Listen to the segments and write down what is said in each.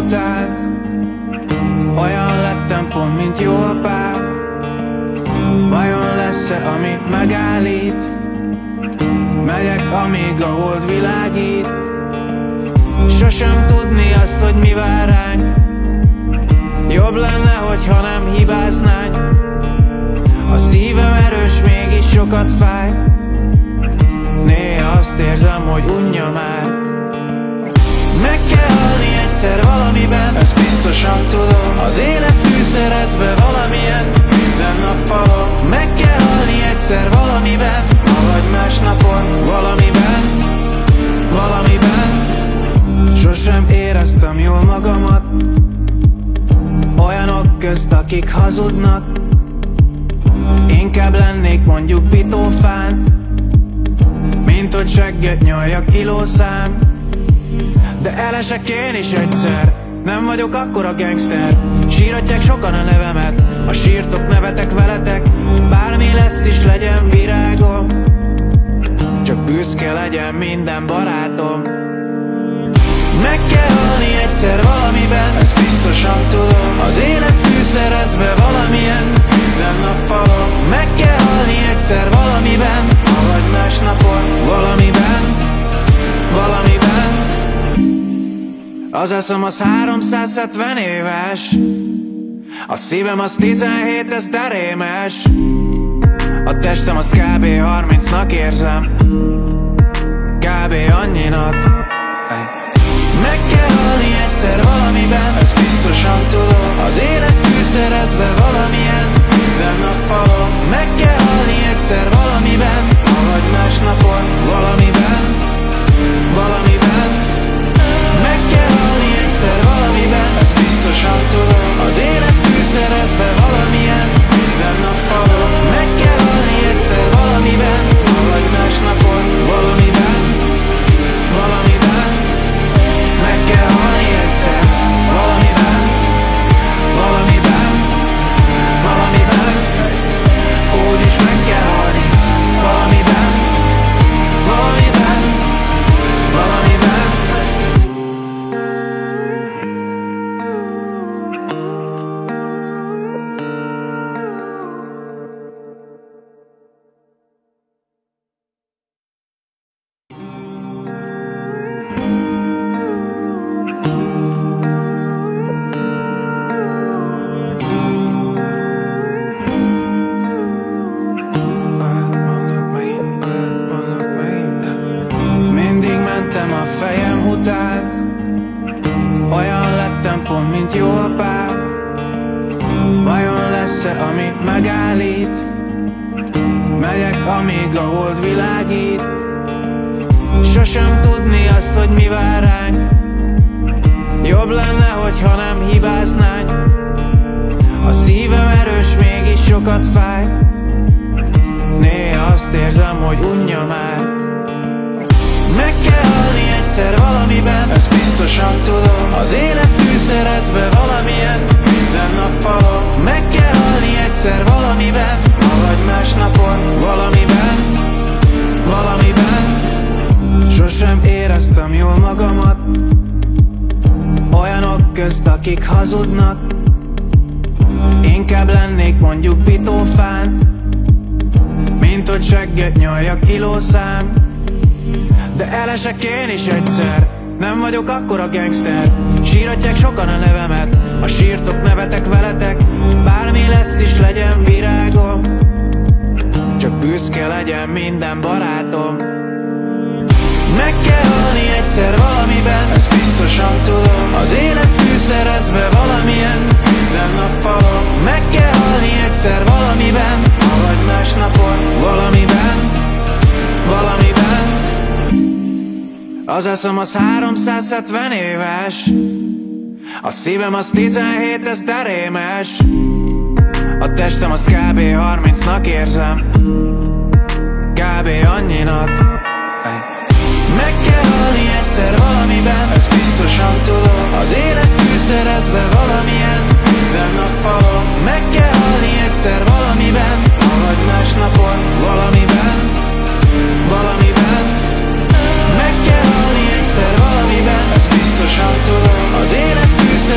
után. Olyan lettem pont, mint jó apám. Vajon lesz-e, ami megállít? Megyek, amíg a hold világít. Sosem tudni azt, hogy mi vár ránk. Jobb lenne, hogyha nem hibáznánk. A szívem erős, mégis sokat fáj. Néha azt érzem, hogy unja már. Meg kell halni egyszer valamiben, ezt biztosan tudom. Az élet fűszerezve valamilyen, minden nap falon. Meg kell halni egyszer valamiben, avagy más napon. Valamiben, valamiben. Sosem éreztem jól magamat olyanok közt, akik hazudnak. Inkább lennék mondjuk pitófán, mint hogy segget nyalja kilószám. De elesek én is egyszer, nem vagyok akkora gangster. Síratják sokan a nevemet, ha sírtok, nevetek veletek. Bármi lesz is, legyen virágom, csak büszke legyen minden barátom. Meg kell halni egyszer valamiben, ezt biztosan tudom. Az élet fűszerezve valamilyen, minden nap falon. Meg kell halni egyszer valamiben, avagy más napon. Valamiben, valamiben. Az eszem az 370 éves, a szívem az 17, ez terémes. A testem azt kb. 30-nak érzem, kb. Annyinak. Meg kell halni egyszer valamiben, ezt biztosan tudom. Az élet fűszerezve valamilyen, minden nap falon. Meg kell halni egyszer valamiben, avagy más napon. Valamiben, valamiben. Meg kell halni egyszer valamiben, ezt biztosan tudom. Az élet fűszerezve valamilyen, minden nap falon. Meg kell halni egyszer valamiben, avagy más napon. Valamiben, valamiben. Meg kell halni egyszer valamiben, valamiben, valamiben. Úgyis meg kell halni valamiben, valamiben, valamiben. Mindig mentem a fejem után. Olyan lettem pont, mint jó apám. Vajon lesz-e, ami megállít? Megyek, amíg a hold világít. Sosem tudni azt, hogy mi vár ránk. Jobb lenne, hogyha nem hibáznánk. A szívem erős, mégis sokat fáj. Néha azt érzem, hogy unja már. Meg kell halni egyszer valamiben, ezt biztosan tudom. Az élet fűszerezve valamilyen, minden nap falon. Meg kell halni egyszer valamiben, avagy más napon. Valamiben, valamiben. Sosem éreztem jól magamat olyanok közt, akik hazudnak. Inkább lennék mondjuk pitófán, mint hogy segget nyalja kilószám. De elesek én is egyszer, nem vagyok akkora gangster. Síratják sokan a nevemet, ha sírtok, nevetek veletek. Bármi lesz is, legyen virágom, csak büszke legyen minden barátom. Meg kell halni egyszer valamiben, ezt biztosan tudom. Az élet fűszerezve valamilyen, minden nap falon. Meg kell halni egyszer valamiben, avagy más napon. Valamiben, valamiben. Az eszem az 370 éves, a szívem az 17, ez terémes. A testem azt kb. 30-nak érzem, kb. Annyinak. Meg kell halni egyszer valamiben, ezt biztosan tudom. Az élet fűszerezve valamilyen, minden nap falon. Meg kell halni egyszer valamiben, avagy más napon. Valamiben, valamiben. Meg kell halni egyszer valamiben, ezt biztosan tudom. Az élet fűszerezve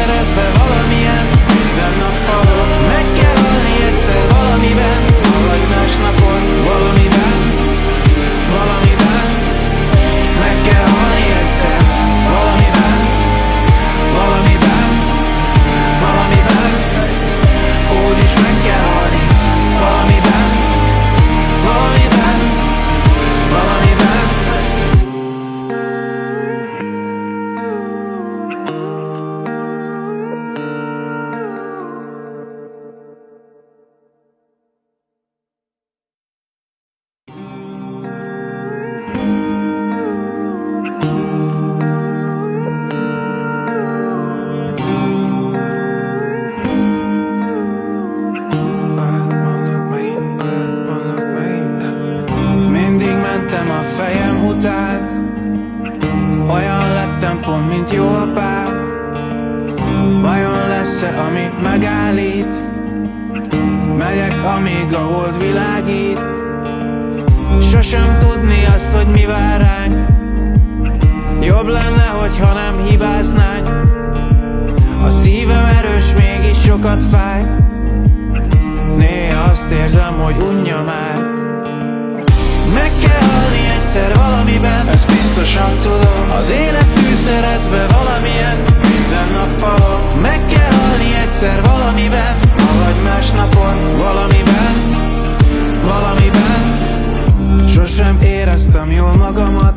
pont, mint jó apám. Vajon lesz-e, ami megállít? Megyek, amíg a hold világít. Sosem tudni azt, hogy mi vár ránk. Jobb lenne, hogyha nem hibáznánk. A szívem erős, mégis sokat fáj. Néha azt érzem, hogy unja már. Meg kell halni egyszer valamiben, ezt biztosan tudom. Az élet fűszerezve valamilyen, minden nap falom. Meg kell halni egyszer valamiben, avagy más napon, valamiben, valamiben. Sosem éreztem jól magamat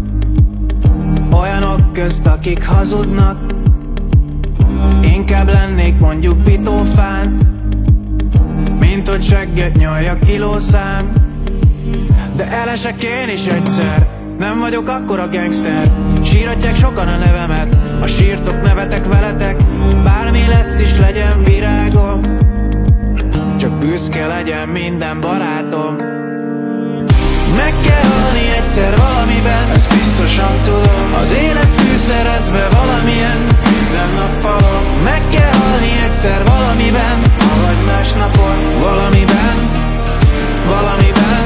olyanok közt, akik hazudnak. Inkább lennék mondjuk pitófán, mint hogy segget nyalja kilószám. De elesek én is egyszer, nem vagyok akkora gangster. Síratják sokan a nevemet, ha sírtok, nevetek veletek. Bármi lesz is, legyen virágom, csak büszke legyen minden barátom. Meg kell halni egyszer valamiben, ezt biztosan tudom. Az élet fűszerezve valamilyen, minden nap falom. Meg kell halni egyszer valamiben, avagy más napon, valamiben, valamiben.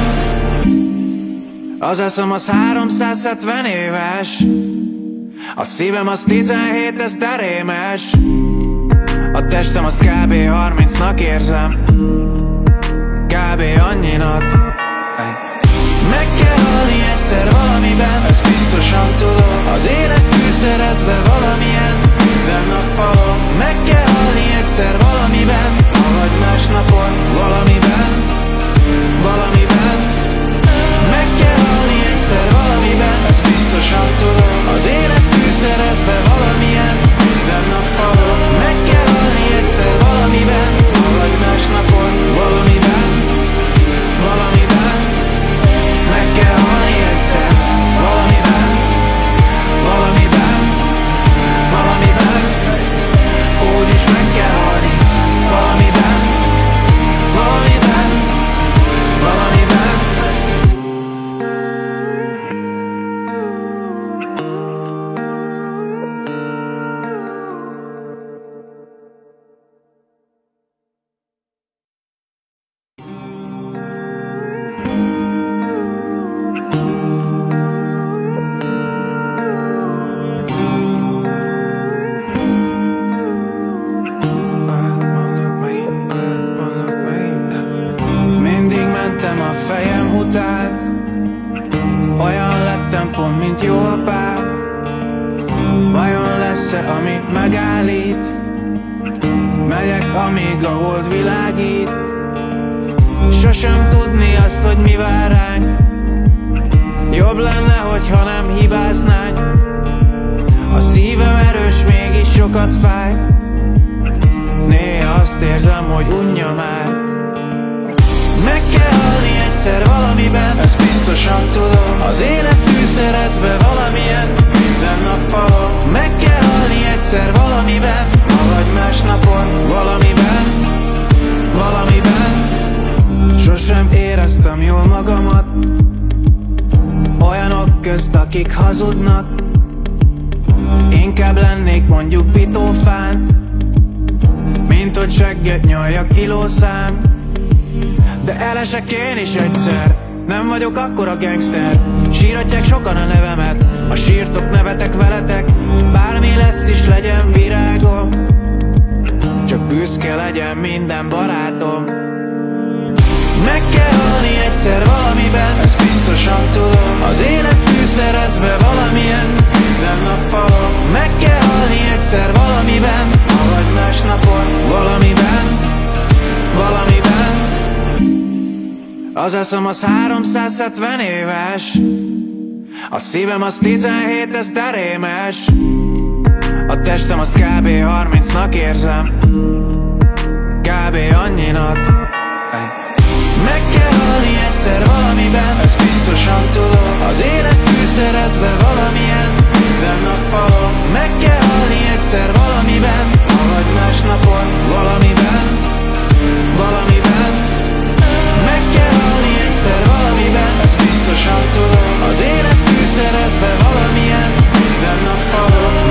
Az eszem az 370 éves, a szívem az 17, ez terémes. A testem azt kb. 30-nak érzem, kb. Annyinak. Meg kell halni egyszer valamiben, ezt biztosan tudom. Az élet fűszerezve valamilyen, minden nap falom. Meg kell halni egyszer valamiben, avagy más napon, valamiben, valamiben. Meg kell halni egyszer valamiben, ezt biztosan tudom. Az élet fűszerezve valamilyen, minden nap falom. Meg kell halni egyszer valamiben, avagy más napon, valamiben, valamiben. Meg kell halni egyszer valamiben, valamiben, valamiben. Úgyis meg kell halni valamiben, valamiben, valamiben. Mindig mentem a fejem után, olyan lettem pont, mint jó apám. Vajon lesz-e, ami megállít? Megyek, amíg a hold világít. Sosem tudni azt, hogy mi vár ránk. Jobb lenne, hogyha nem hibáznánk. A szívem erős, mégis sokat fáj. Néha azt érzem, hogy unja már. Meg kell halni egyszer valamiben, ezt biztosan tudom. Az élet fűszerezve valamilyen, minden nap falom. Meg kell halni egyszer valamiben, avagy más napon, valamiben, valamiben. Sosem éreztem jól magamat olyanok közt, akik hazudnak. Inkább lennék mondjuk pitófán, mint hogy segget nyalja kilószám. De elesek én is egyszer, nem vagyok akkora gangster. Síratják sokan a nevemet, ha sírtok, nevetek veletek. Bármi lesz is, legyen virágom, csak büszke legyen minden barátom. Meg kell halni egyszer valamiben, ezt biztosan tudom. Az élet fűszerezve valamilyen, minden nap falom. Meg kell halni egyszer valamiben, avagy más napon, valamiben, valamiben. Az eszem az 370 éves, a szívem az 17, ez terémes. A testem azt kb. 30-nak érzem, kb. Annyinak. Meg kell halni egyszer valamiben, ezt biztosan tudom. Az élet fűszerezve valamilyen, minden nap falom. Meg kell halni egyszer valamiben, avagy más napon, valamiben, valamiben. Meg kell halni egyszer valamiben, ezt biztosan tudom. Az élet fűszerezve valamilyen, minden nap falom.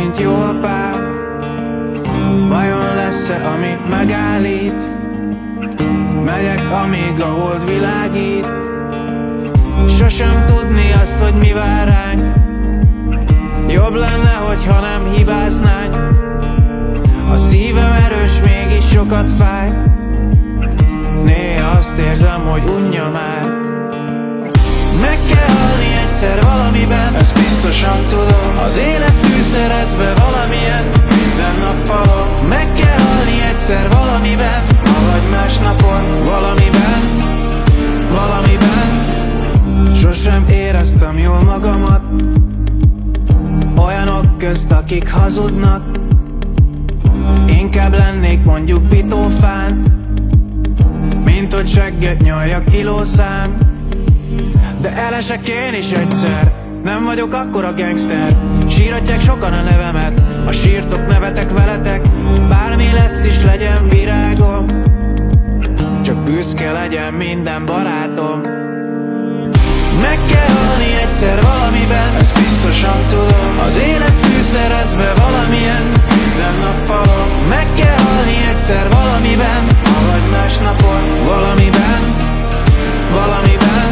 mint jó apám. Vajon lesz-e, ami megállít? Megyek, amíg a hold világít. Sosem tudni azt, hogy mi vár ránk. Jobb lenne, hogyha nem hibáznánk. A szívem erős, mégis sokat fáj. Néha azt érzem, hogy unja már. Meg kell halni egyszer valamiben, ezt biztosan tudom. Az élet fűszerezve valamilyen, minden nap falom. Meg kell halni egyszer valamiben, avagy más napon. Valamiben, valamiben. Sosem éreztem jól magamat olyanok közt, akik hazudnak. Inkább lennék mondjuk pitófán, mint hogy segget nyalja kilószám. De elesek én is egyszer, nem vagyok akkora gangster. Síratják sokan a nevemet, ha sírtok, nevetek veletek. Bármi lesz is, legyen virágom, csak büszke legyen minden barátom. Meg kell halni egyszer valamiben, ezt biztosan tudom. Az élet fűszerezve valamilyen, minden nap falom. Meg kell halni egyszer valamiben, avagy más napon. Valamiben, valamiben.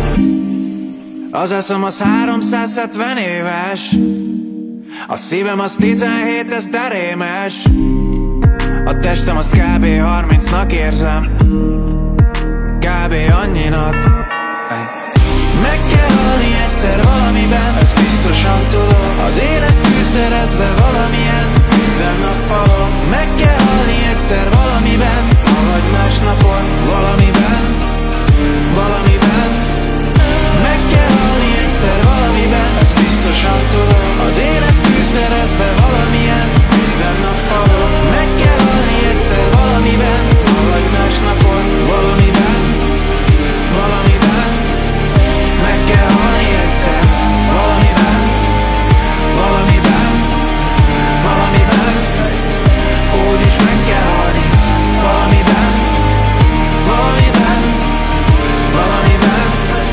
Az eszem az 370 éves, a szívem az 17, ez derémes. A testem azt kb. 30-nak érzem, kb. Annyinak. Meg kell halni egyszer valamiben, ezt biztosan tudom. Az élet fűszerezve valamilyen, minden nap falom. Meg kell halni egyszer valamiben, avagy más napon. Valamiben, valamiben. Meg kell halni egyszer valamiben, ezt biztosan tudom. Az élet fűszerezve valamilyen, minden nap falom. Meg kell halni egyszer valamiben, avagy más napon. Valamiben, valamiben. Meg kell halni egyszer valamiben, valamiben, valamiben. Úgyis meg kell halni valamiben, valamiben, valamiben.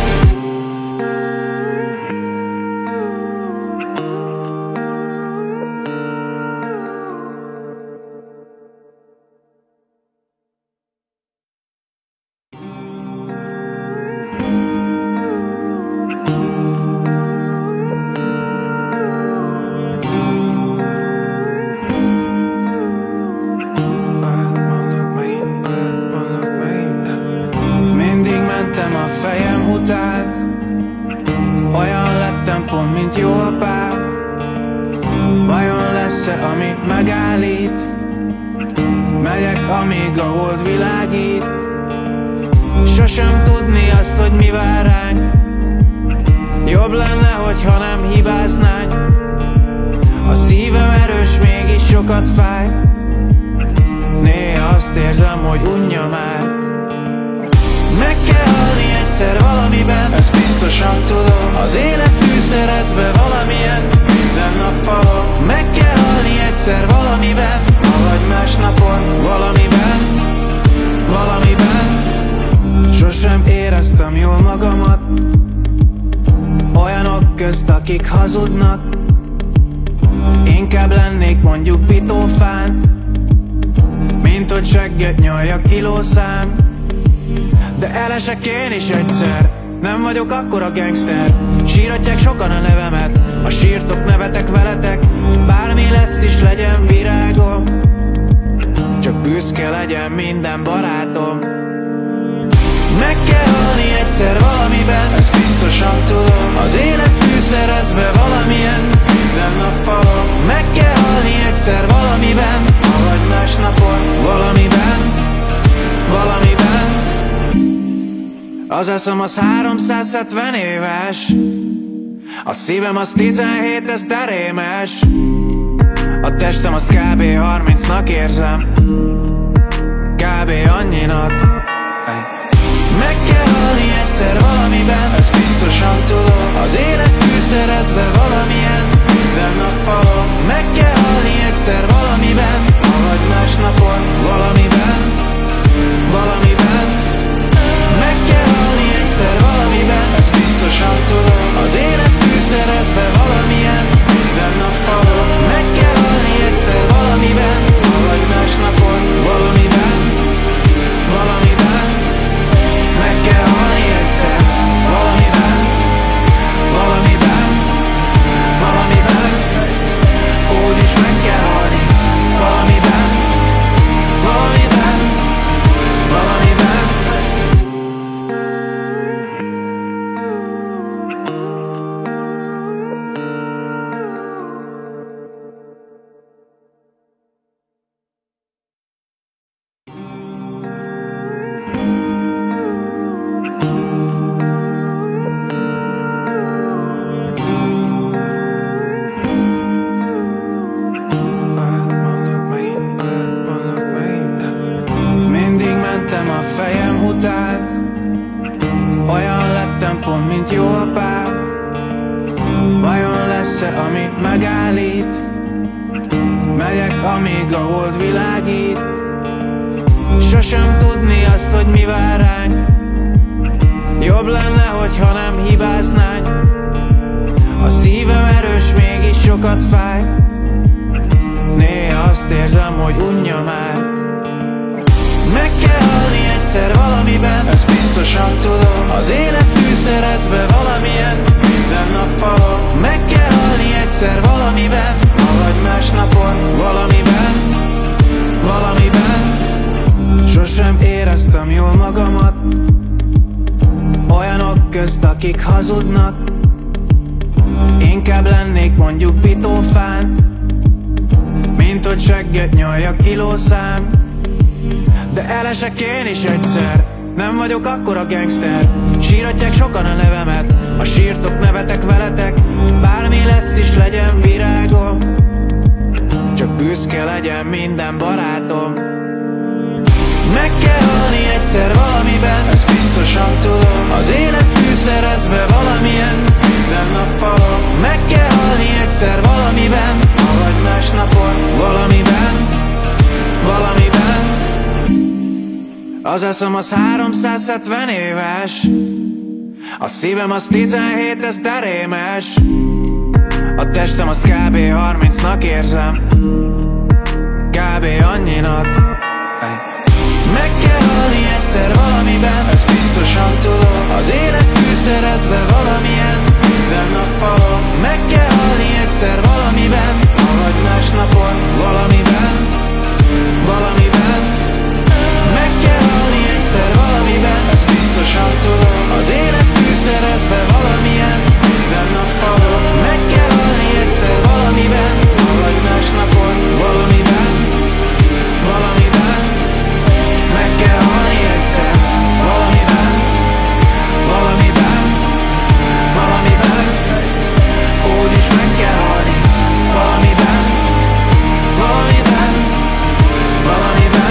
Mindig mentem a fejem után, olyan lettem pont, mint jó apám. Vajon lesz-e, ami megállít? Megyek, amíg a hold világít. Sosem tudni azt, hogy mi vár ránk. Jobb lenne, hogyha nem hibáznánk. A szívem erős, mégis sokat fáj. Néha azt érzem, hogy unja már. Meg kell halni egyszer valamiben, ezt biztosan tudom. Az élet fűszerezve valamilyen, minden nap falom. Meg kell halni egyszer valamiben, avagy más napon. Valamiben, valamiben. Sosem éreztem jól magamat olyanok közt, akik hazudnak. Inkább lennék mondjuk pitófán, mint hogy segget nyalja kilószám. De elesek én is egyszer, nem vagyok akkora gangster. Síratják sokan a nevemet, ha sírtok, nevetek veletek. Bármi lesz is, legyen virágom, csak büszke legyen minden barátom. Meg kell halni egyszer valamiben, ezt biztosan tudom. Az élet fűszerezve valamilyen, minden nap falom. Meg kell halni egyszer valamiben, avagy más napon. Valamiben, valamiben. Az eszem az 370 éves, a szívem az 17, ez derémes. A testem azt kb. 30-nak érzem, kb. Annyinak. Meg kell halni egyszer valamiben, ezt biztosan tudom. Az élet fűszerezve valamilyen, minden nap falom. Meg kell halni egyszer valamiben, avagy más napon. Valamiben, valamiben. Meg kell halni egyszer valamiben, ezt biztosan tudom. Az élet fűszerezve valamilyen, minden nap falom. Meg mentem a fejem után. Olyan lettem pont, mint jó apám. Vajon lesz-e, ami megállít? Megyek, amíg a hold világít. Sosem tudni azt, hogy mi vár ránk. Jobb lenne, hogyha nem hibáznánk. A szívem erős, mégis sokat fáj. Néha azt érzem, hogy unja már. Meg kell halni egyszer valamiben, ezt biztosan tudom. Az élet fűszerezve valamilyen, minden nap falom. Meg kell halni egyszer valamiben, vagy más napon. Valamiben, valamiben. Sosem éreztem jól magamat olyanok közt, akik hazudnak. Inkább lennék mondjuk pitófán, mint hogy segget nyalja kilószám. De elesek én is egyszer, nem vagyok akkora gangster. Síratják sokan a nevemet, a sírtok nevetek veletek. Bármi lesz is legyen virágom, csak büszke legyen minden barátom. Meg kell halni egyszer valamiben, ezt biztosan tudom. Az élet fűszerezve valamilyen, minden nap falom. Meg kell halni egyszer valamiben, vagy más napon. Valamiben, valamiben. Az eszem az 370 éves, a szívem az 17, ez derémes. A testem azt kb. 30-nak érzem, kb. Annyinak. Meg kell halni egyszer valamiben, ezt biztosan tudom. Az élet fűszerezve valamilyen, minden nap falom. Meg kell halni egyszer valamiben, vagy más napon. Valamiben, valamiben. Meg kell halni egyszer valamiben, ezt biztosan tudom. Az élet fűszerezve valamilyen, minden nap falom. Meg kell halni egyszer valamiben, vagy más napon. Valamiben, valamiben. Meg kell halni egyszer valamiben, valamiben, valamiben. Úgyis meg kell halni valamiben, valamiben, valamiben.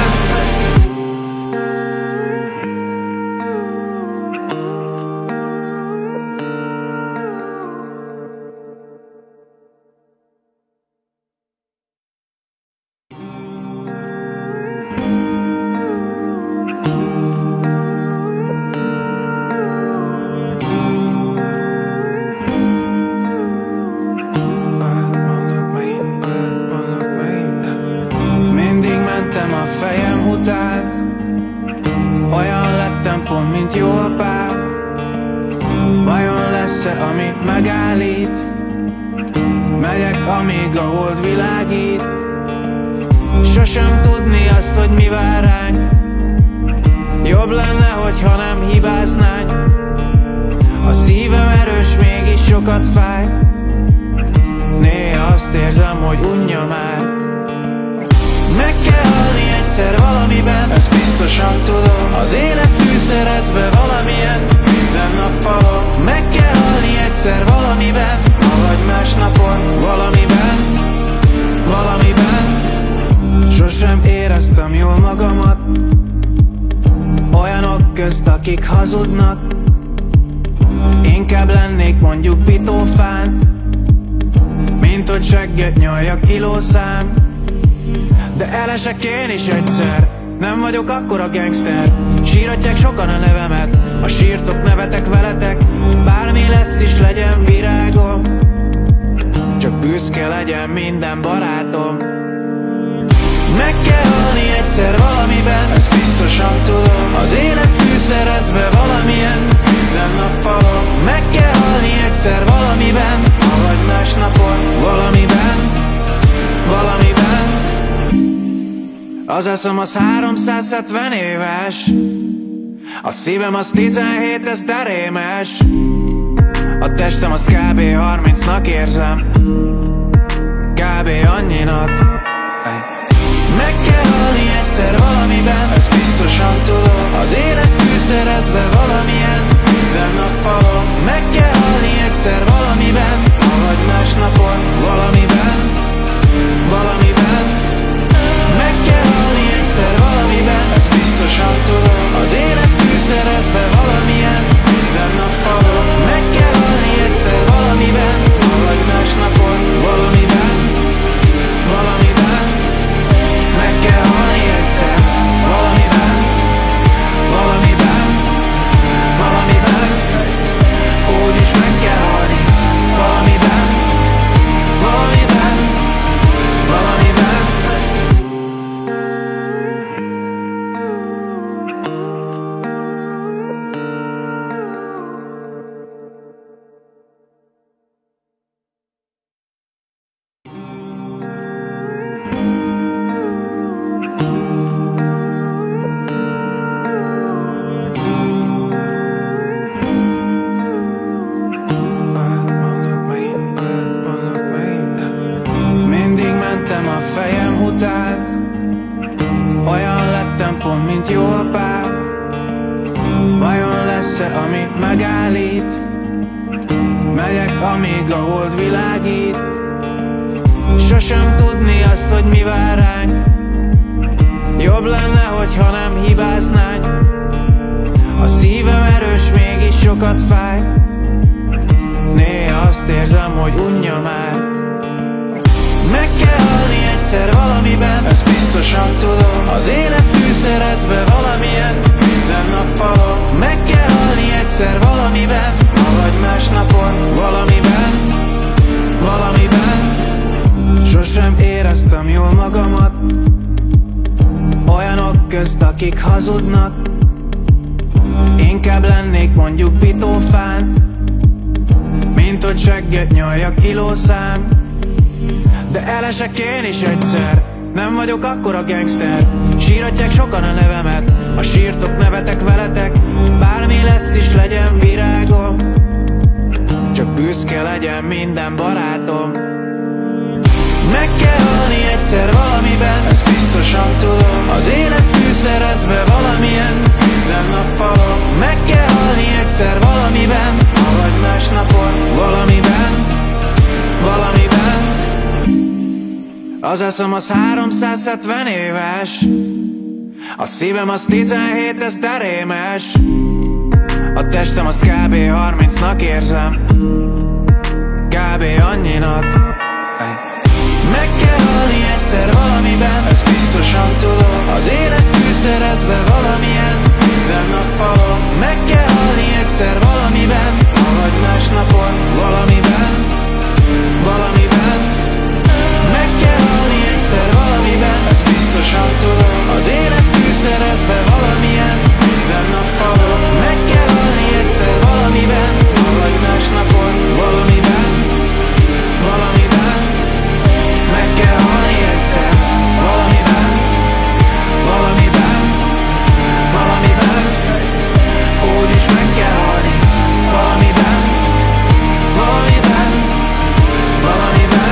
Mindig mentem a fejem után. Olyan lettem pont, mint jó apám. Vajon lesz-e, ami megállít? Megyek, amíg a hold világít. Sosem tudni azt, hogy mi vár ránk. Jobb lenne, hogyha nem hibáznánk. A szívem erős, mégis sokat fáj. Néha azt érzem, hogy unja már. Meg kell halni egyszer valamiben, ezt biztosan tudom. Az élet fűszerezve valamilyen, minden nap falom. Meg kell halni egyszer valamiben, vagy más napon. Valamiben, valamiben. Sosem éreztem jól magamat olyanok közt, akik hazudnak. Inkább lennék mondjuk pitófán, mint hogy segget nyalja kilószám. De elesek én is egyszer, nem vagyok akkora gangster. Síratják sokan a nevemet, a sírtok nevetek veletek. Bármi lesz is legyen virágom, csak büszke legyen minden barátom. Meg kell halni egyszer valamiben, ezt biztosan tudom. Az élet fűszerezve valamilyen, minden nap falom. Meg kell halni egyszer valamiben, vagy más napon. Valamiben, valamiben. Az eszem az 370 éves, a szívem az 17, ez derémes. A testem azt kb. 30-nak érzem, kb. Annyinak. Meg kell halni egyszer valamiben, ezt biztosan tudom. Az élet fűszerezve valamilyen, minden nap falom. Meg kell halni egyszer valamiben, vagy más napon. Valamiben, valamiben. Meg kell halni egyszer valamiben, ezt biztosan tudom. jó apám. Vajon lesz-e, ami megállít? Megyek, amíg a hold világít. Sosem tudni azt, hogy mi vár ránk. Jobb lenne, hogyha nem hibáznánk. A szívem erős, mégis sokat fáj. Néha azt érzem, hogy unja már. Meg kell halni egyszer valamiben, ezt biztosan tudom. Az élet fűszerezve valamilyen, minden nap falom. Meg kell halni egyszer valamiben, vagy más napon. Valamiben, valamiben. Sosem éreztem jól magamat olyanok közt, akik hazudnak. Inkább lennék mondjuk pitófán, mint hogy segget nyalja kilószám. De elesek én is egyszer, nem vagyok akkora gangster. Síratják sokan a nevemet, ha sírtok, nevetek veletek. Bármi lesz is, legyen virágom, csak büszke legyen minden barátom. Meg kell halni egyszer valamiben, ezt biztosan tudom. Az élet fűszerezve valamilyen, minden nap falom. Meg kell halni egyszer valamiben, vagy más napon. Valamiben, valamiben. Az eszem az 370 éves, a szívem az 17, ez derémes. A testem azt kb. 30-nak érzem, kb. Annyinak. Meg kell halni egyszer valamiben, ezt biztosan tudom. Az élet fűszerezve valamilyen, minden nap falom. Meg kell halni egyszer valamiben, vagy más napon. Valamiben, valamiben. Meg kell halni egyszer valamiben, ezt biztosan tudom. Az élet fűszerezve valamilyen, minden nap falom. Meg kell halni egyszer valamiben, vagy más napon. Valamiben, valamiben. Meg kell halni egyszer valamiben, valamiben, valamiben. Úgyis meg kell halni valamiben, valamiben, valamiben.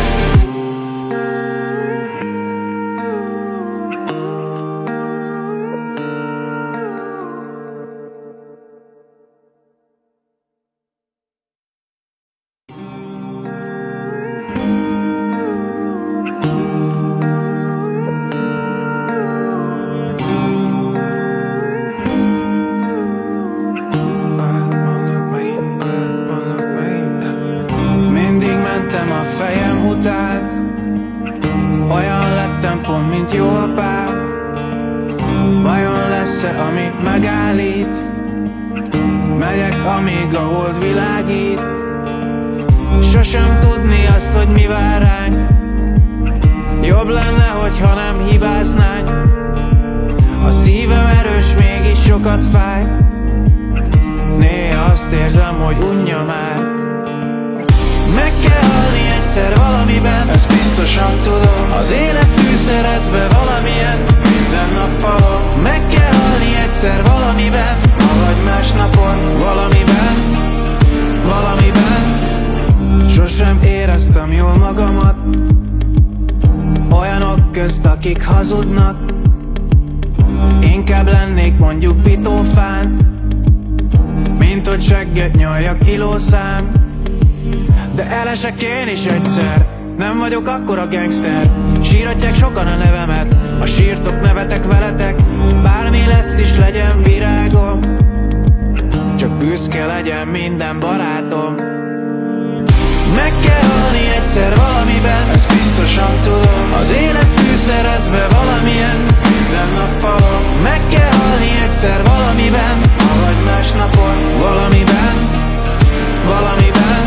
Mindig mentem a fejem után, olyan lettem pont, mint jó apám. Vajon lesz-e, ami megállít? Megyek, amíg a hold világít. Sosem tudni azt, hogy mi vár ránk. Jobb lenne, hogyha nem hibáznánk. A szívem erős, mégis sokat fáj. Néha azt érzem, hogy unja már. Meg kell halni egyszer valamiben, ezt biztosan tudom. Az élet fűszerezve valamilyen, minden nap falom. Meg kell halni egyszer valamiben, vagy más napon. Valamiben, valamiben. Sosem éreztem jól magamat olyanok közt, akik hazudnak. Inkább lennék mondjuk pitófán, mint hogy segget nyalja kilószám. De elesek én is egyszer, nem vagyok akkora gangster. Síratják sokan a nevemet, ha sírtok, nevetek veletek. Bármi lesz is, legyen virágom, csak büszke legyen minden barátom. Meg kell halni egyszer valamiben, ezt biztosan tudom. Az élet fűszerezve valamilyen, minden nap falom. Meg kell halni egyszer valamiben, vagy más napon. Valamiben, valamiben.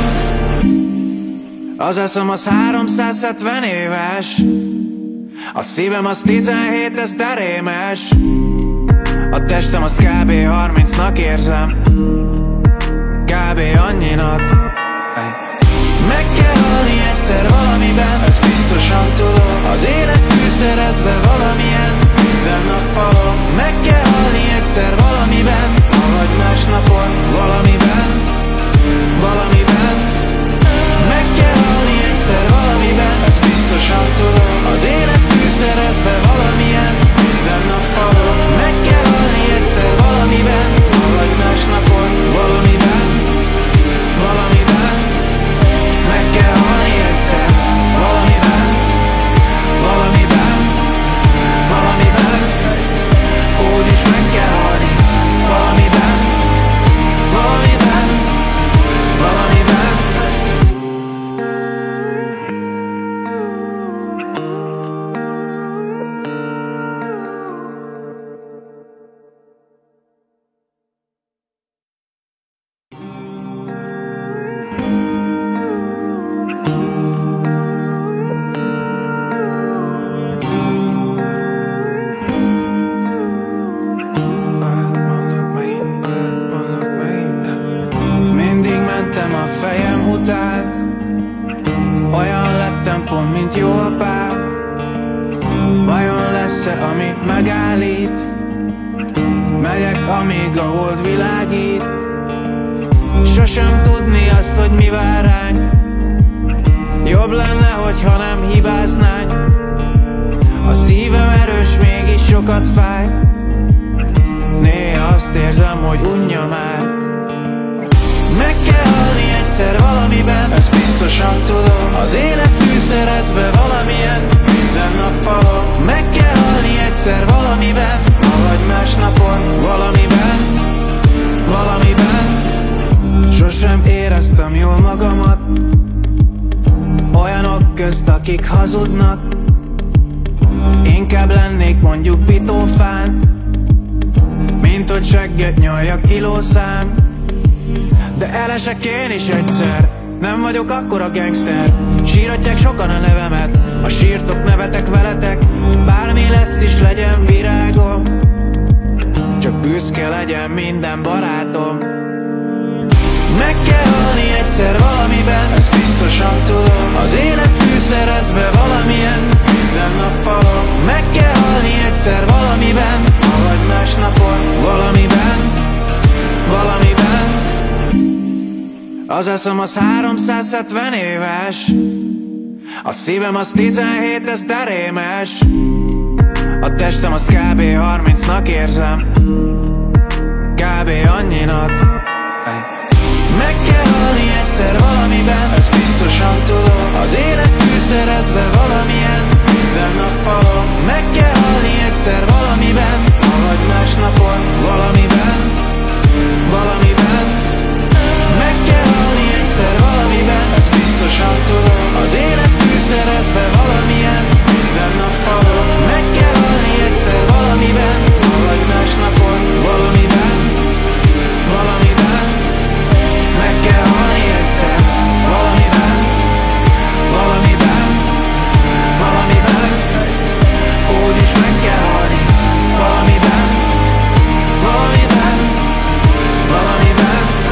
Az eszem az 370 éves, a szívem az 17, ez derémes. A testem azt kb. 30-nak érzem, kb. Annyinak. Meg kell halni egyszer valamiben, ezt biztosan tudom. Az élet fűszerezve valamilyen, minden nap falom. Meg kell halni egyszer valamiben, vagy más napon. Valamiben, valamiben. Meg kell halni egyszer valamiben, ezt biztosan tudom. Az élet fűszerezve valamilyen, minden nap falom. Meg kell után. Olyan lettem pont, mint jó apám. Vajon lesz-e, ami megállít? Megyek, amíg a hold világít. Sosem tudni azt, hogy mi vár ránk. Jobb lenne, hogyha nem hibáznánk. A szívem erős, mégis sokat fáj. Néha azt érzem, hogy unja már. Meg kell halni egyszer valamiben, ezt biztosan tudom. Az élet fűszerezve valamilyen, minden nap falom. Meg kell halni egyszer valamiben, ma vagy más napon. Valamiben, valamiben. Sosem éreztem jól magamat olyanok közt, akik hazudnak. Inkább lennék mondjuk pitófán, mint hogy segget nyaljak kilószám. De elesek én is egyszer, nem vagyok akkora gangster. Síratják sokan a nevemet, ha sírtok, nevetek veletek. Bármi lesz is, legyen virágom, csak büszke legyen minden barátom. Meg kell halni egyszer valamiben, ezt biztosan tudom. Az élet fűszerezve valamilyen, minden nap falom. Meg kell halni egyszer valamiben, ma vagy más napon. Valamiben, valamiben. Az eszem az 370 éves, a szívem az 17, ez derémes. A testem azt kb. 30-nak érzem, kb. Annyinak. Meg kell halni egyszer valamiben, ezt biztosan tudom. Az élet fűszerezve valamilyen, minden nap falom. Meg kell halni egyszer valamiben, ma vagy más napon. Valamiben, valamiben. Meg kell halni egyszer valamiben, ezt biztosan tudom. Az élet fűszerezve valamilyen, minden nap falom. Meg kell halni egyszer valamiben, ma vagy más napon. Valamiben, valamiben. Meg kell halni egyszer valamiben, valamiben, valamiben. Úgyis meg kell halni valamiben, valamiben, valamiben.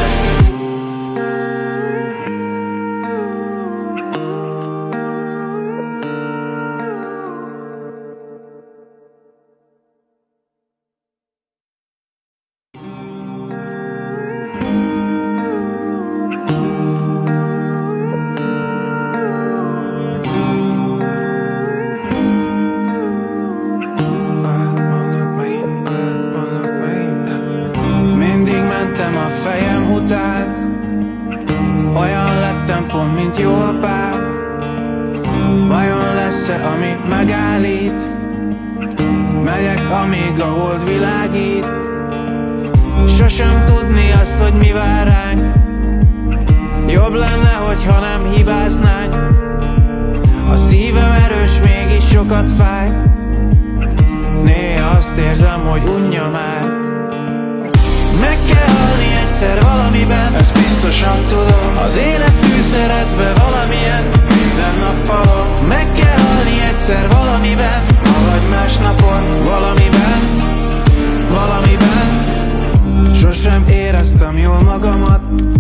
Mindig mentem a fejem után. Olyan lettem pont, mint jó apám. Vajon lesz-e, ami megállít? Megyek, amíg a hold világít. Sosem tudni azt, hogy mi vár ránk. Jobb lenne, hogyha nem hibáznánk. A szívem erős, mégis sokat fáj. Néha azt érzem, hogy unja már. Meg kell halni egyszer valamiben, ezt biztosan tudom. Az élet fűszerezve valamilyen, minden nap falom. Meg kell halni egyszer valamiben, ma vagy más napon. Valamiben, valamiben. Sosem éreztem jól magamat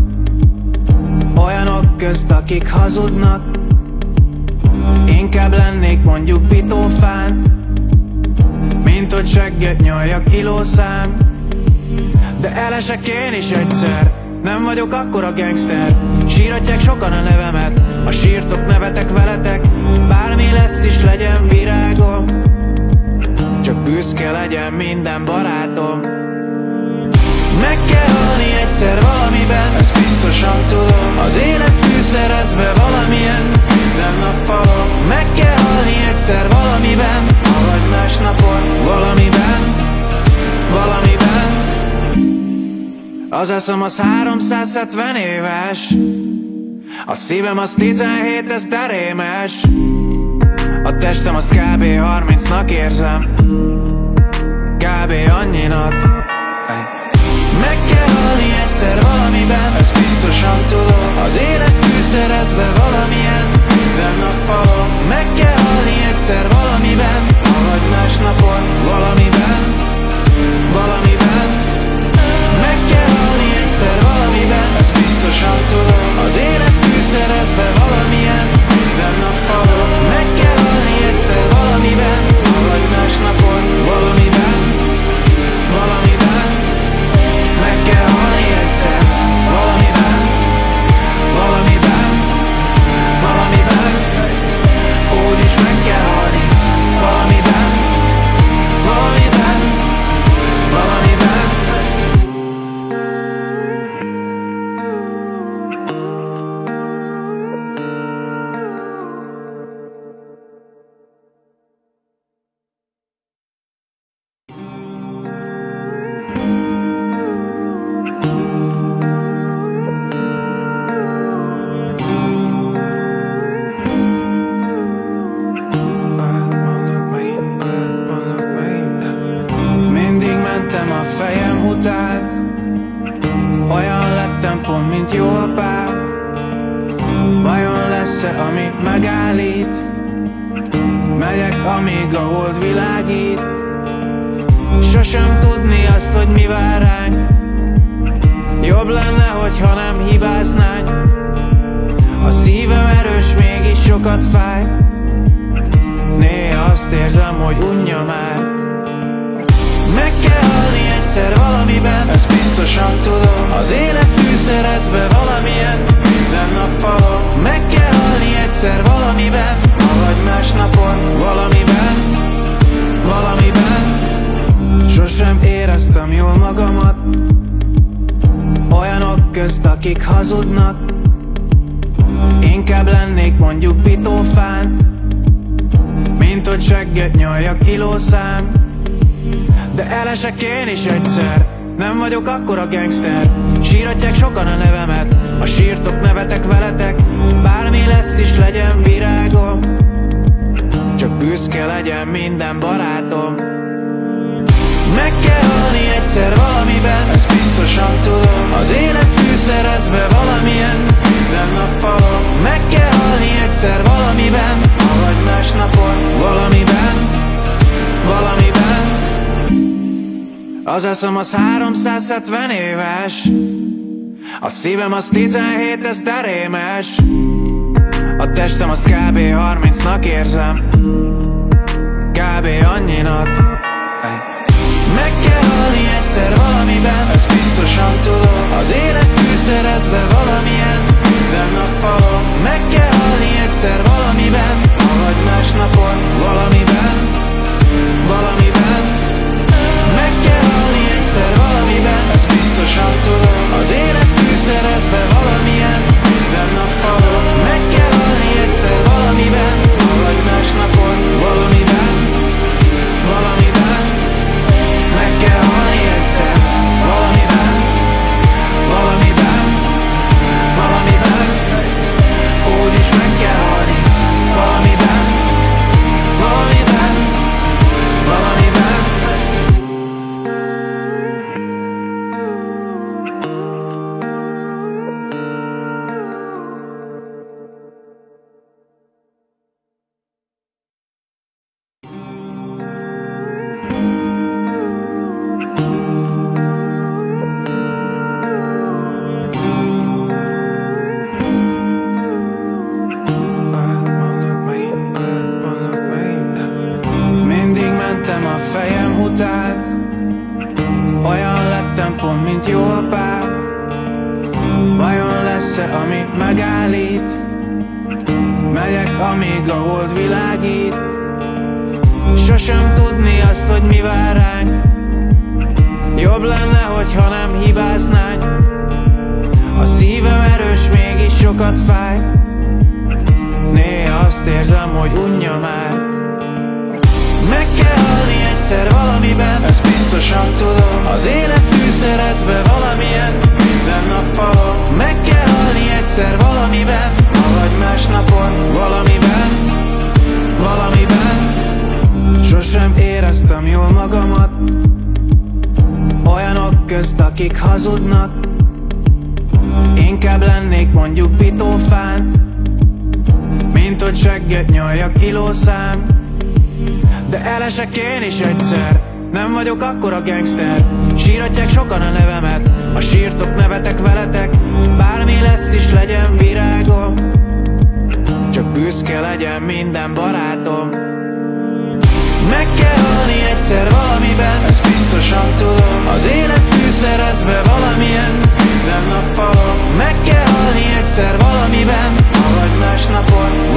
olyanok közt, akik hazudnak. Inkább lennék mondjuk pitófán, mint hogy segget nyaljak kilószám. De elesek én is egyszer, nem vagyok akkora gangster. Síratják sokan a nevemet, ha sírtok, nevetek veletek. Bármi lesz is, legyen virágom, csak büszke legyen minden barátom. Meg kell halni egyszer valamiben, ezt biztosan tudom. Az élet fűszerezve valamilyen, minden nap falom. Meg kell halni egyszer valamiben, ma vagy más napon. Valamiben, valamiben. Az eszem az 370 éves, a szívem az 17, ez derémes. A testem azt kb. 30-nak érzem, kb. Annyinak. Meg kell halni egyszer valamiben, ezt biztosan tudom. Az élet fűszerezve valamilyen, minden nap falom. Meg kell halni egyszer valamiben, ma vagy más napon. Valamiben, valamiben. Meg kell halni egyszer valamiben, ezt biztosan tudom. Az élet fűszerezve mentem a fejem után. Olyan lettem pont, mint jó apám. Vajon lesz-e, ami megállít? Megyek, amíg a hold világít. Sosem tudni azt, hogy mi vár ránk. Jobb lenne, hogyha nem hibáznánk. A szívem erős, mégis sokat fáj. Néha azt érzem, hogy unja már. Meg kell halni egyszer valamiben, ezt biztosan tudom. Az élet fűszerezve valamilyen, minden nap falom. Meg kell halni egyszer valamiben, ma vagy más napon. Valamiben sosem éreztem jól magamat olyanok közt, akik hazudnak. Inkább lennék mondjuk Pitófán, mint hogy segget nyaljak kilószám. De elesek én is egyszer, nem vagyok akkora gangster. Síratják sokan a nevemet, ha sírtok, nevetek veletek. Bármi lesz is, legyen virágom, csak büszke legyen minden barátom. Meg kell halni egyszer valamiben, ezt biztosan tudom. Az élet fűszerezve valamilyen, minden nap falom. Meg kell halni egyszer valamiben, ma vagy más napon. Valamiben az eszem az 370 éves, a szívem az 17, ez terémes. A testem azt kb. 30-nak érzem, kb. Annyinak. Meg kell halni egyszer valamiben, ezt biztosan tudom. Az élet fűszerezve valamilyen, minden nap falom. Meg kell halni egyszer valamiben, ma vagy más napon. Valamiben meg kell halni egyszer valamiben, ezt biztosan tudom. Az élet fűszerezve valamilyen, minden nap falom. Meg kell halni egyszer valamiben, ma vagy más napon. Valamiben meg kell halni egyszer valamiben. Úgyis meg kell halni valamiben. Mindig mentem a fejem után. Olyan lettem pont, mint jó apám. Vajon lesz-e, ami megállít? Megyek, amíg a hold világít. Sosem tudni azt, hogy mi vár ránk. Jobb lenne, hogyha nem hibáznánk. A szívem erős, mégis sokat fáj. Néha azt érzem, hogy unja már. Meg kell halni egyszer valamiben, ezt biztosan tudom. Az élet fűszerezve valamilyen, minden nap falom. Meg kell halni egyszer valamiben, ma vagy más napon. Valamiben sosem éreztem jól magamat olyanok közt, akik hazudnak. Inkább lennék mondjuk Pitófán, mint hogy segget nyaljak kilószám. De elesek én is egyszer, nem vagyok akkora gangster. Síratják sokan a nevemet, ha sírtok, nevetek veletek. Bármi lesz is, legyen virágom, csak büszke legyen minden barátom. Meg kell halni egyszer valamiben, ezt biztosan tudom. Az élet fűszerezve valamilyen, minden nap falom. Meg kell halni egyszer valamiben, ma vagy más napon.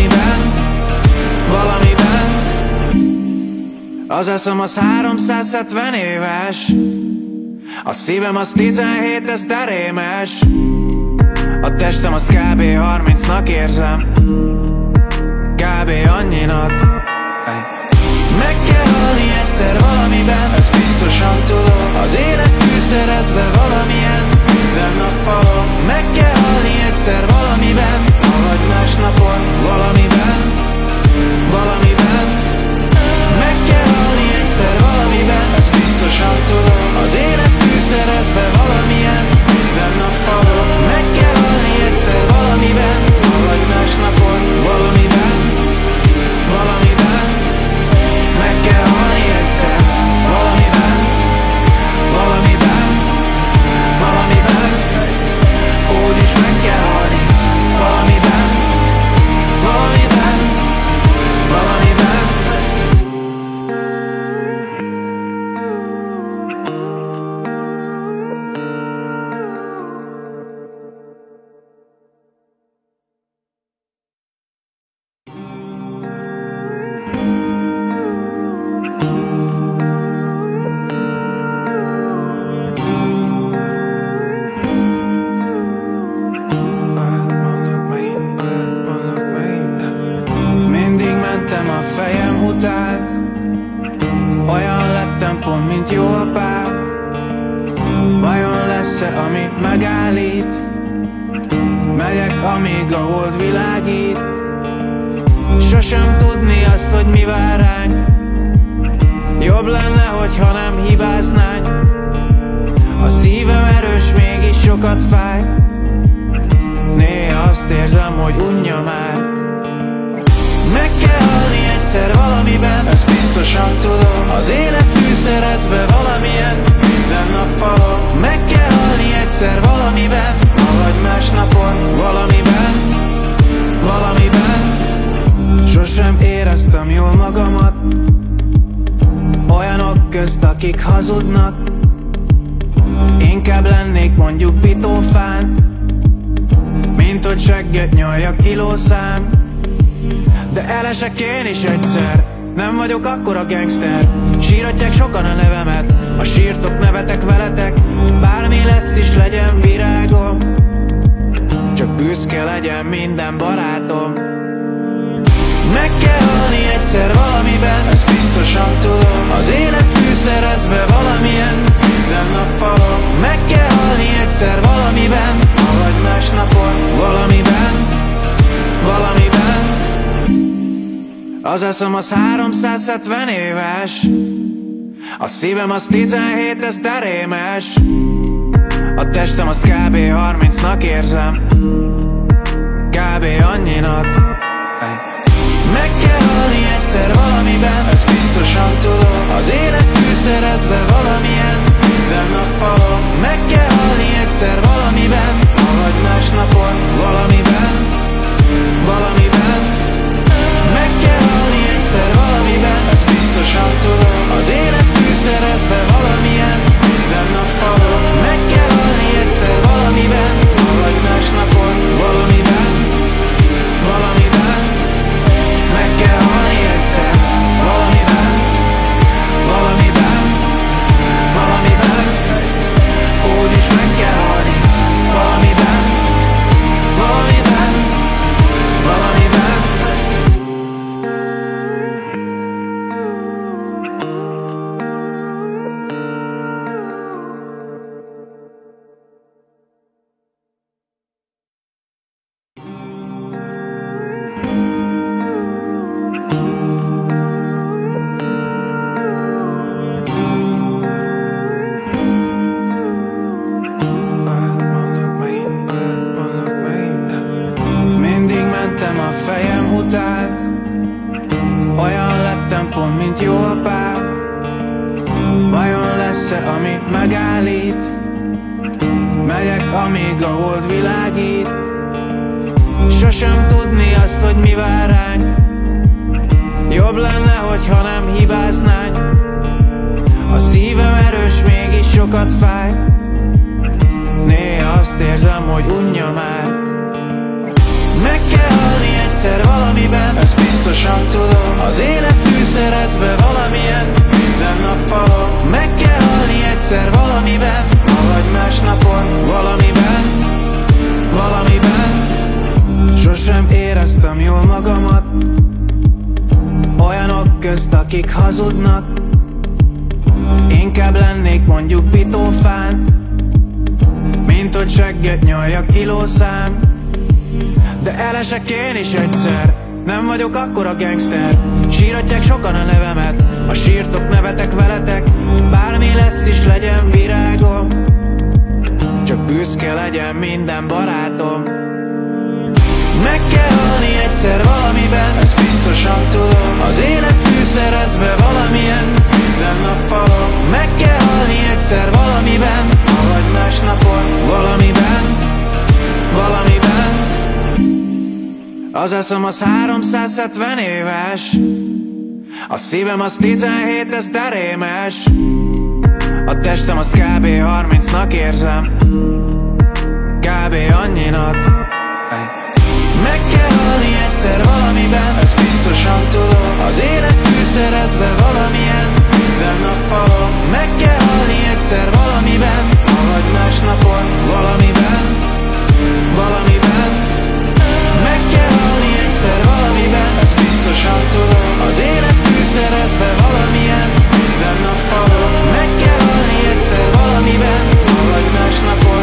Valamiben az eszem az 370 éves, a szívem az 17, ez terémes. A testem azt kb. 30-nak érzem, kb. Annyinak. Meg kell halni egyszer valamiben, ezt biztosan tudom. Az élet fűszerezve valamilyen, minden nap falom. Meg kell halni egyszer valamiben, ma vagy más napon. Valamiben meg kell halni egyszer valamiben, ezt biztosan tudom. lesz-e, ami megállít? Megyek, amíg a hold világít. Sosem tudni azt, hogy mi vár ránk. Jobb lenne, hogyha nem hibáznánk. A szívem erős, mégis sokat fáj. Néha azt érzem, hogy unja már. Meg kell halni egyszer valamiben, ezt biztosan tudom. Az élet fűszerezve valamilyen, minden nap falom. Meg kell halni egyszer valamiben, vagy más napon, valamiben. Sosem éreztem jól magamat olyanok közt, akik hazudnak. Inkább lennék mondjuk pitófán, mint hogy segget nyalja kilószám. De elesek én is egyszer, nem vagyok akkora gangster. Síratják sokan a nevemet, ha sírtok, nevetek veletek. Bármi lesz is, legyen virágom, csak büszke legyen minden barátom. Meg kell halni egyszer valamiben, ezt biztosan tudom. Az élet fűszerezve valamilyen, minden nap falom. Meg kell halni egyszer valamiben, vagy más napon, valamiben. Az eszem az 370 éves, a szívem az 17, ez terémes. A testem azt kb. 30-nak érzem, kb. Annyinak. Meg kell halni egyszer valamiben, ezt biztosan tudom. Az élet fűszerezve valamilyen, minden nap falom. Meg kell halni egyszer valamiben, vagy más napon, valamiben. Meg kell halni egyszer valamiben, ezt biztosan tudom. Az élet fűszerezve valamilyen, minden nap falom. Meg kell halni egyszer valamiben, vagy más napon, valamiben. Meg kell halni egyszer valamiben. Úgyis meg kell halni valamiben. Olyan lettem pont, mint jó apám. Vajon lesz-e, ami megállít? Megyek, amíg a hold világít. Sosem tudni azt, hogy mi vár ránk. Jobb lenne, hogyha nem hibáznánk. A szívem erős, mégis sokat fáj. Néha azt érzem, hogy unja már. Meg kell halni egyszer valamiben, ezt biztosan tudom. Az élet fűszerezve valamilyen, minden nap falom. Meg kell halni egyszer valamiben, vagy más napon, valamiben. Sosem éreztem jól magamat olyanok közt, akik hazudnak. Inkább lennék mondjuk pitófán, mint hogy segget nyalja kilószám. De elesek én is egyszer, nem vagyok akkora gangster. Síratják sokan a nevemet, ha sírtok, nevetek veletek. Bármi lesz is, legyen virágom, csak büszke legyen minden barátom. Meg kell halni egyszer valamiben, ezt biztosan tudom. Az élet fűszerezve valamilyen, minden nap falom. Meg kell halni egyszer valamiben, vagy más napon, valamiben. Az eszem az 370 éves, a szívem az 17, ez terémes. A testem azt kb. 30-nak érzem, kb. Annyinak. Meg kell halni egyszer valamiben, ezt biztosan tudom. Az élet fűszerezve valamilyen, minden nap falom. Meg kell halni egyszer valamiben, vagy más napon, valamiben. Meg kell halni egyszer valamiben, ezt biztosan tudom. Az élet fűszerezve valamilyen, minden nap falom. Meg kell halni egyszer valamiben, vagy más napon.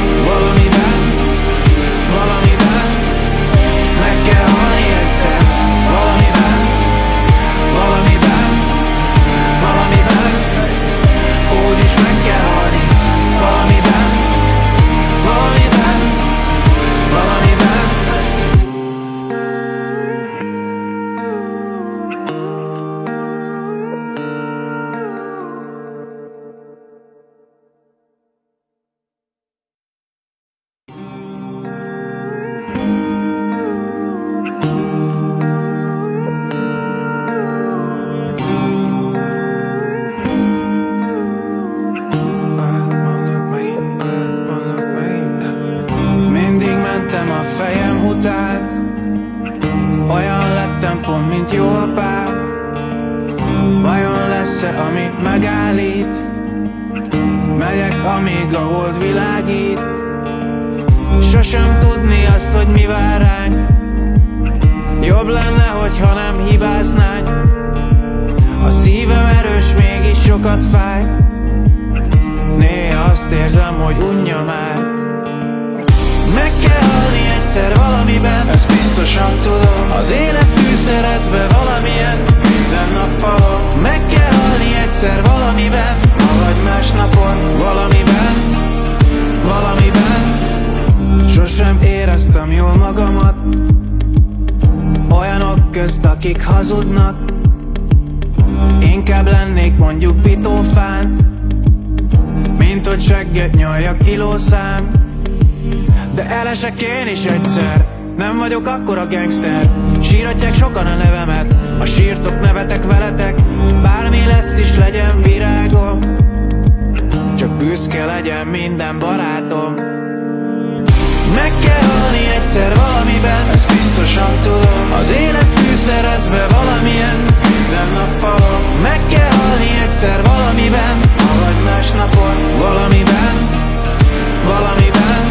után. Olyan lettem pont, mint jó apám. Vajon lesz-e, ami megállít? Megyek, amíg a hold világít. Sosem tudni azt, hogy mi vár ránk. Jobb lenne, hogyha nem hibáznánk. A szívem erős, mégis sokat fáj. Néha azt érzem, hogy unja már. Meg kell halni egyszer valamiben, ezt biztosan tudom. Az élet fűszerezve valamilyen, minden nap falom. Meg kell halni egyszer valamiben, avagy más napon. Valamiben, valamiben. Sosem éreztem jól magamat olyanok közt, akik hazudnak. Inkább lennék mondjuk pitófán, mint hogy segget nyalja kilószám. De elesek én is egyszer, nem vagyok akkora gangster. Síratják sokan a nevemet, ha sírtok, nevetek veletek. Bármi lesz is, legyen virágom, csak büszke legyen minden barátom. Meg kell halni egyszer valamiben, ezt biztosan tudom. Az élet fűszerezve valamilyen, minden nap falom. Meg kell halni egyszer valamiben, avagy más napon. Valamiben, valamiben.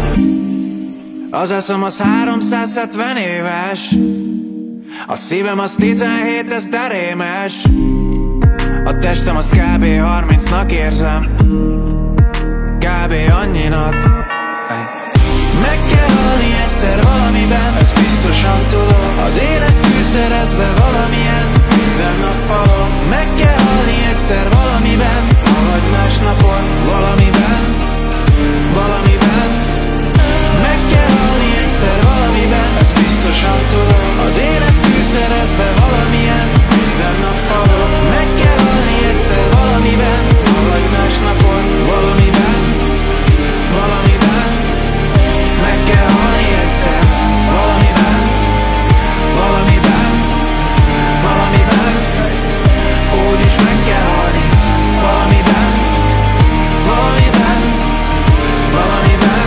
Az eszem az 370 éves, a szívem az 17, ez derémes. A testem azt kb. 30-nak érzem, kb. Annyinak. Meg kell halni egyszer valamiben, ezt biztosan tudom. Az élet fűszerezve valamilyen, minden nap falom. Meg kell halni egyszer valamiben, avagy más napon. Valamiben, valamiben. Meg kell halni egyszer valamiben, ezt biztosan tudom. Az élet fűszerezve valamilyen, minden nap falom. Meg kell halni egyszer valamiben, avagy más napon. Valamiben, valamiben. Meg kell halni egyszer valamiben, valamiben, valamiben. Úgyis meg kell halni valamiben, valamiben, valamiben.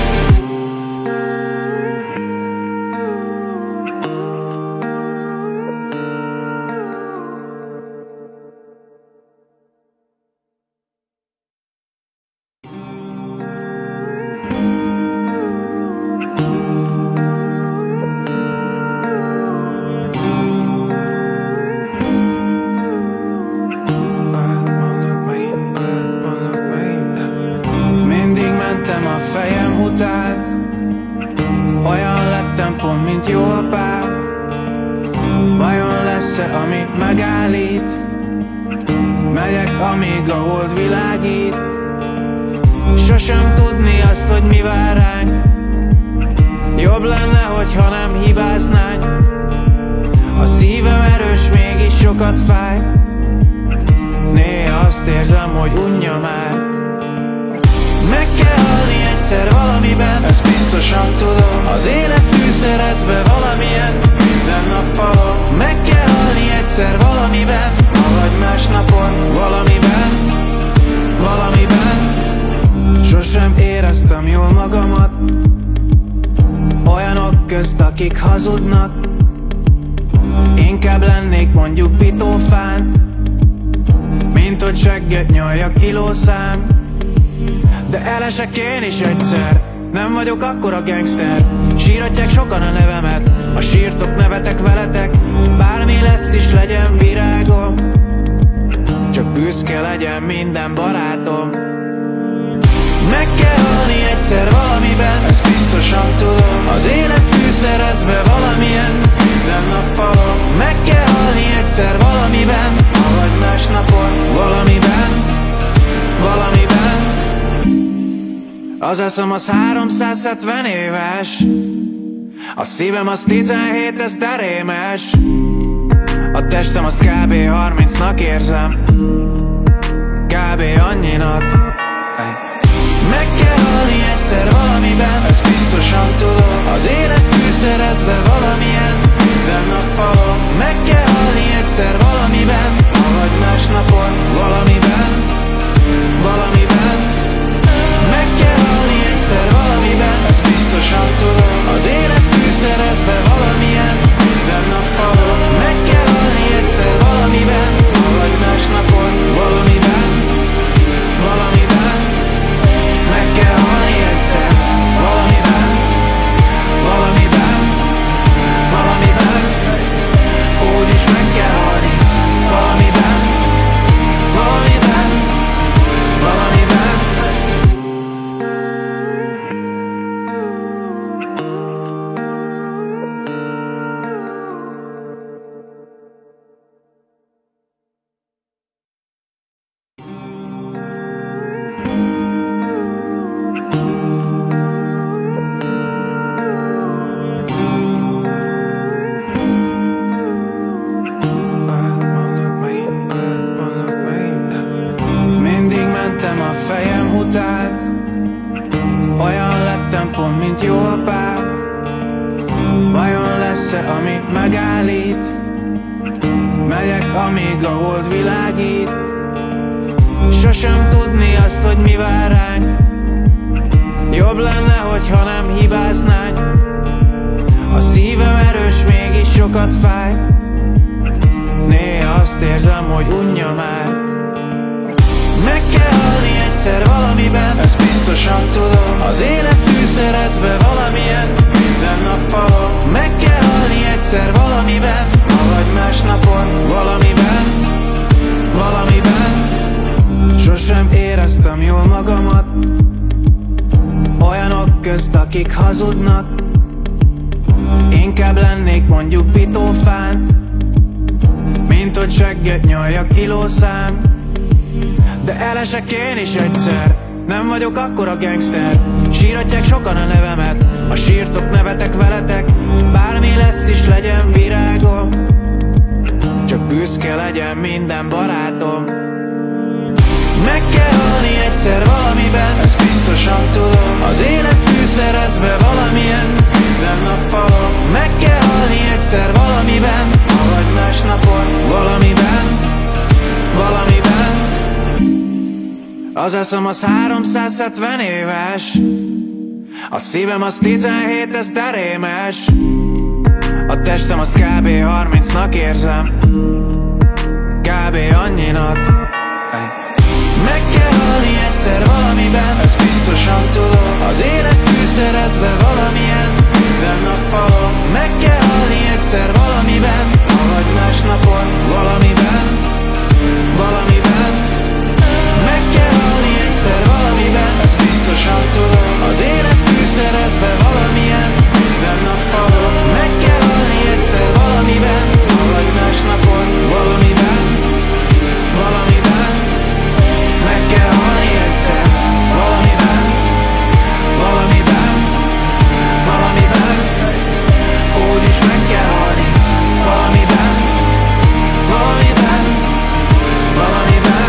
Mindig mentem a fejem után. Olyan lettem pont, mint jó apám. Vajon lesz-e, ami megállít? Megyek, amíg a hold világít. Sosem tudni azt, hogy mi vár ránk. Jobb lenne, hogyha nem hibáznánk. A szívem erős, mégis sokat fáj. Néha azt érzem, hogy unja már. Meg kell halni egyszer valamiben, ezt biztosan tudom. Az élet fűszerezve valamilyen, minden nap falom. Meg kell halni egyszer valamiben, avagy más napon. Valamiben, valamiben. Sosem éreztem jól magamat olyanok közt, akik hazudnak. Inkább lennék mondjuk pitófán, mint hogy segget nyalja kilószám. De elesek én is egyszer, nem vagyok akkora gangster. Síratják sokan a nevemet, ha sírtok, nevetek veletek. Bármi lesz is, legyen virágom, csak büszke legyen minden barátom. Meg kell halni egyszer valamiben, ezt biztosan tudom. Az élet fűszerezve valamilyen, minden nap falom. Meg kell halni egyszer valamiben, avagy más napon. Valamiben, valamiben. Az eszem az 370 éves, a szívem az 17, ez derémes. A testem azt kb. 30-nak érzem, kb. Annyinak. Meg kell halni egyszer valamiben, ezt biztosan tudom. Az élet fűszerezve valamilyen, minden nap falom. Meg kell halni egyszer valamiben, avagy más napon. Valamiben, valamiben. Meg kell halni egyszer valamiben, ezt biztosan tudom. Az élet fűszerezve fejem után. Olyan lettem pont, mint jó apám. Vajon lesz-e, ami megállít? Megyek, amíg a hold világít. Sosem tudni azt, hogy mi vár ránk. Jobb lenne, hogyha nem hibáznánk. A szívem erős, mégis sokat fáj. Néha azt érzem, hogy unja már. Meg kell halni egyszer valamiben, ezt biztosan tudom. Az élet fűszerezve valamilyen, minden nap falom. Meg kell halni egyszer valamiben, vagy más napon, valamiben, valamiben. Sosem éreztem jól magamat olyanok közt, akik hazudnak. Inkább lennék mondjuk pitófán, mint hogy segget nyaljak kilószám. De elesek én is egyszer, nem vagyok akkora gangster. Síratják sokan a nevemet, ha sírtok, nevetek veletek. Bármi lesz is, legyen virágom, csak büszke legyen minden barátom. Meg kell halni egyszer valamiben, ezt biztosan tudom. Az élet fűszerezve valamilyen, minden nap falom. Meg kell halni egyszer valamiben, vagy más napon, valamiben, valamiben. Az eszem az 370 éves, a szívem az 17, ez derémes. A testem azt kb. 30-nak érzem, kb. Annyinak. Meg kell halni egyszer valamiben, ezt biztosan tudom. Az élet fűszerezve valamilyen, minden nap falom. Meg kell halni egyszer valamiben, vagy más napon, valamiben, valamiben. Meg kell halni egyszer valamiben, ezt biztosan tudom. Az élet fűszerezve valamilyen, minden nap falom. Meg kell halni egyszer valamiben, vagy más napon, valamiben, valamiben. Meg kell halni egyszer valamiben, valamiben, valamiben. Úgyis meg kell halni valamiben, valamiben, valamiben.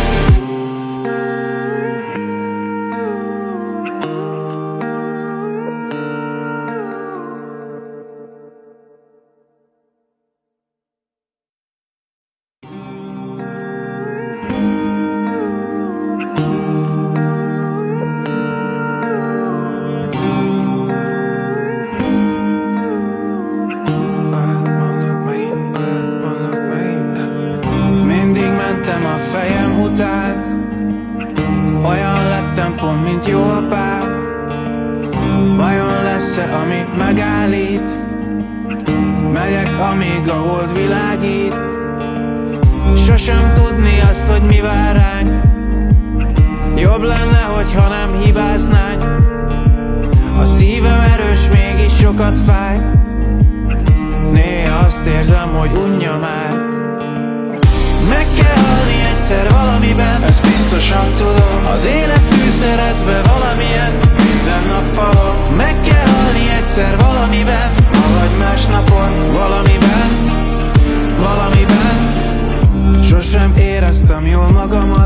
Mindig mentem a fejem után. Olyan lettem pont, mint jó apám. Vajon lesz-e, ami megállít? Megyek, amíg a hold világít. Sosem tudni azt, hogy mi vár ránk. Jobb lenne, hogyha nem hibáznánk. A szívem erős, mégis sokat fáj. Néha azt érzem, hogy unja már. Meg kell halni egyszer valamiben, ezt biztosan tudom. Az élet fűszerezve valamilyen, minden nap falom. Meg kell halni egyszer valamiben, vagy más napon, valamiben, valamiben. Sosem éreztem jól magamat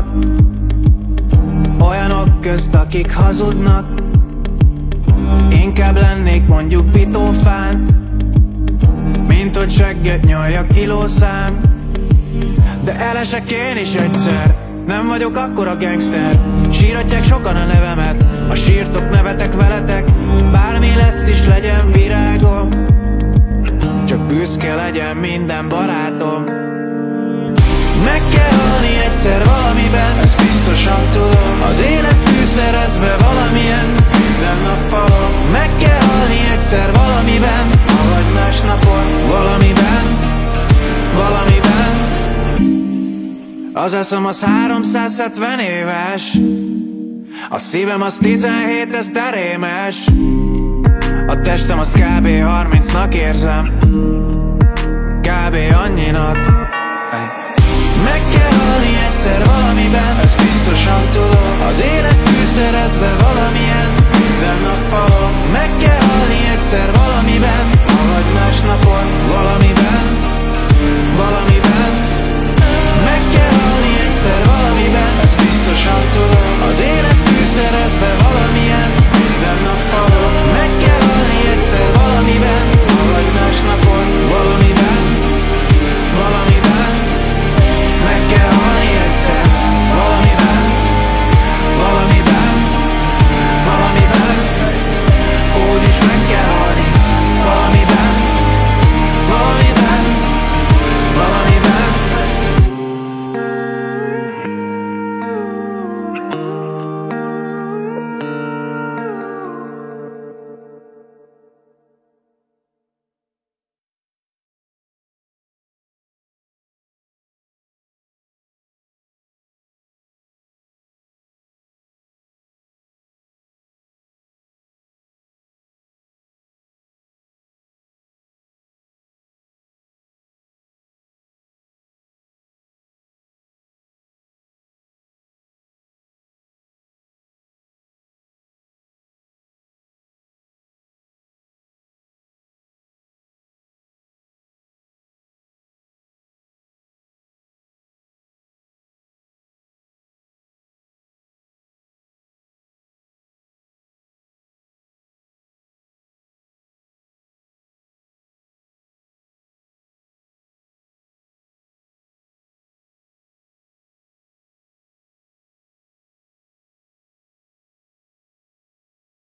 olyanok közt, akik hazudnak. Inkább lennék mondjuk pitófán, mint hogy segget nyaljak kilószám. De elesek én is egyszer, nem vagyok akkora gangster. Síratják sokan a nevemet, ha sírtok, nevetek veletek. Bármi lesz is, legyen virágom, csak büszke legyen minden barátom. Meg kell halni egyszer valamiben, ezt biztosan tudom. Az élet fűszerezve valamilyen, minden nap falom. Meg kell halni egyszer valamiben, vagy más napon, valamiben, valamiben. Az eszem az 370 éves, a szívem az 17, ez derémes. A testem azt kb. 30-nak érzem, kb. Annyinak. Meg kell halni egyszer valamiben, ezt biztosan tudom. Az